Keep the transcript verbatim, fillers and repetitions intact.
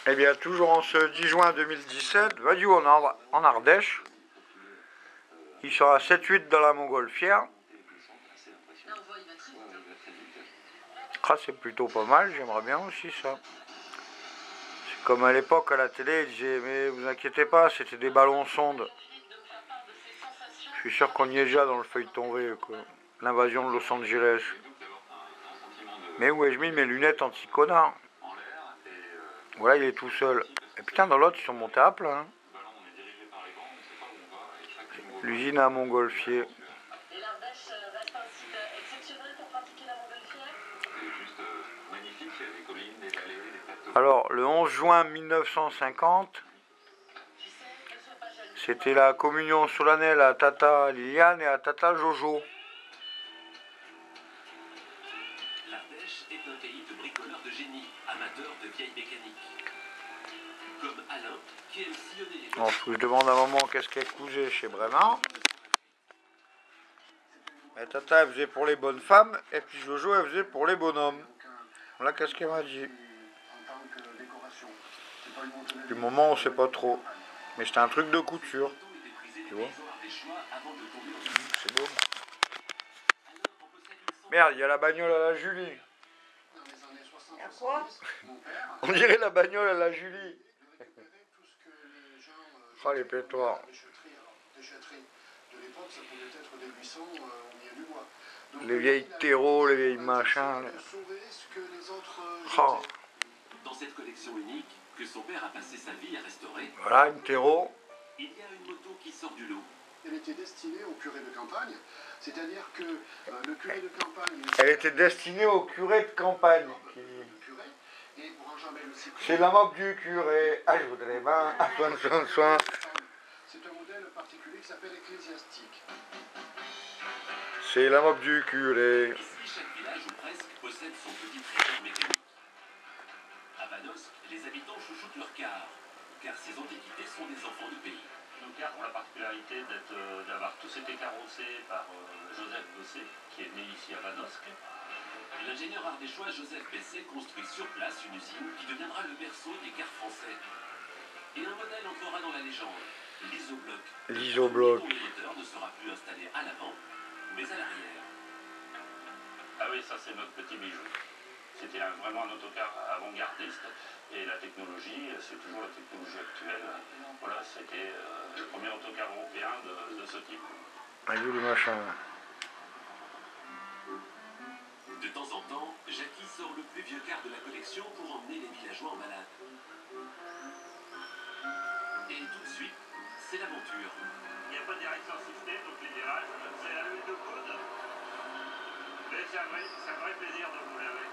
Eh bien, toujours en ce dix juin deux mille dix-sept, Vadiou en, en Ardèche. Ils sont à sept huit dans la montgolfière. Ah, c'est plutôt pas mal, j'aimerais bien aussi ça. C'est comme à l'époque à la télé, ils disaient, mais vous inquiétez pas, c'était des ballons sondes. Je suis sûr qu'on y est déjà dans le feuilleton V, l'invasion de Los Angeles. Mais où ai-je mis mes lunettes anti-connard? Voilà, il est tout seul. Et putain, dans l'autre, ils sont montés à plein. Hein. L'usine à Montgolfier. Alors, le onze juin mille neuf cent cinquante, c'était la communion solennelle à Tata Liliane et à Tata Jojo. L'Ardèche est un pays de bricoleurs de génie, amateurs de vieilles mécaniques. Comme Alain, qui aime sillonner les... Bon, je demande à maman qu'est-ce qu'elle cousait chez Brément. Et Tata, elle faisait pour les bonnes femmes, et puis Jojo, elle faisait pour les bonhommes. Voilà qu'est-ce qu'elle m'a dit. Du moment, on sait pas trop. Mais c'était un truc de couture. Tu vois. C'est beau. Merde, il y a la bagnole à la Julie. Il y a quoi? On dirait la bagnole à la Julie. Oh, les pétoires. Les vieilles terreaux, les vieilles machins. Les... Oh. Dans cette collection unique que son père a passé sa vie à restaurer. Voilà, une terreau. Il y a une moto qui sort du lot. Elle était destinée au curé de campagne, c'est-à-dire que euh, le curé de campagne... Elle était destinée au curé de campagne. Qui... C'est la moque du curé. Ah, je voudrais bien. Ah, soin, soin, soin. C'est un modèle particulier qui s'appelle ecclésiastique. C'est la moque du curé. Ici, chaque village ou presque possède son petit trésor mécanique. À Vanos, les habitants chouchoutent leurs cars, car ces antiquités sont des enfants du pays. Nos cars ont la particularité d'avoir tous été carrossés par euh, Joseph Bessé, qui est né ici à Vanosque. L'ingénieur ardéchois Joseph Bessé construit sur place une usine qui deviendra le berceau des cars français. Et un modèle entrera dans la légende, l'Isobloc. L'Isobloc. Dont le moteur ne sera plus installé à l'avant, mais à l'arrière. Ah oui, ça c'est notre petit bijou. C'était vraiment un autocar avant-gardiste et la technologie, c'est toujours la technologie actuelle. Voilà, c'était euh, le premier autocar européen de, de ce type. Ah, le machin. De temps en temps, Jackie sort le plus vieux car de la collection pour emmener les villageois en balade. Et tout de suite, c'est l'aventure. Il n'y a pas de direction assistée, donc les virages, c'est à l'huile de coude. Mais c'est un, un vrai plaisir de rouler avec.